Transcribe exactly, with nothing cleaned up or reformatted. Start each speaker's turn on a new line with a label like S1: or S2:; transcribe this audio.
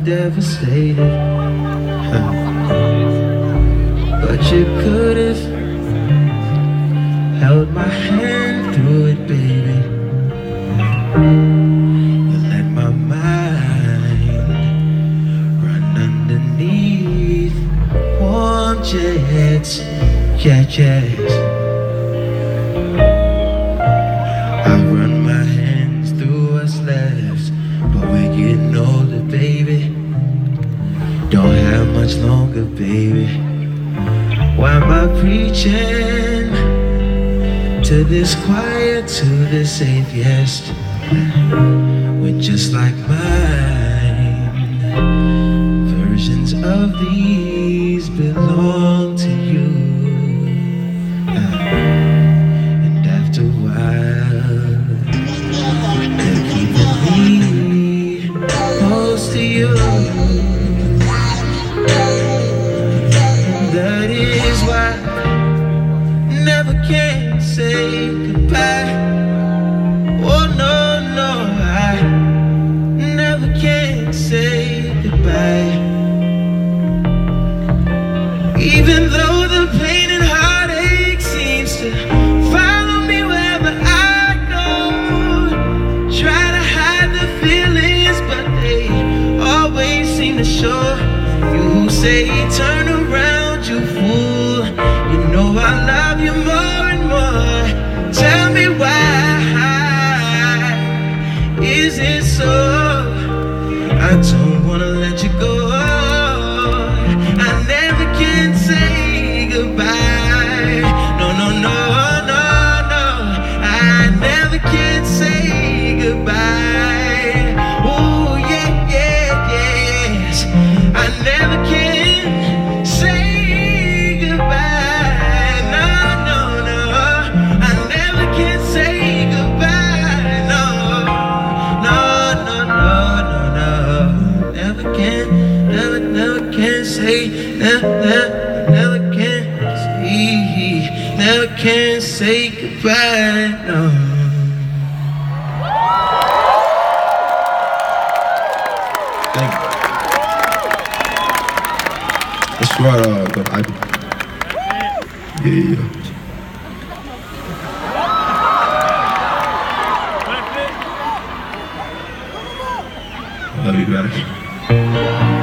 S1: devastated, huh. But you could've held my hand through it, baby. You let my mind run underneath warm jets, yeah, yes. I run my hands through what's left, but we're getting older, baby. Don't have much longer, baby. Why am I preaching to this choir, to this atheist, when just like mine, versions of these belong to you? And after a while, they're keeping me close to you. That is why I never can say goodbye. Oh no, no, I never can say goodbye. Even though the pain and heartache seems to follow me wherever I go, try to hide the feelings, but they always seem to show. You say turn around, you fool. You know I love you more and more. Tell me why, is it so? I don't wanna let you go. I never can say goodbye. No, no, no, no, no. I never can say goodbye. Oh yeah, yeah, yes. I never can say goodbye. No, no, no. I never can say goodbye. No, no, no, no, no, no. Never can, never, never can say, never, never, never can say, never can say goodbye. No.
S2: Thank you. That's right, uh, but I, yeah, yeah, yeah. Love you guys.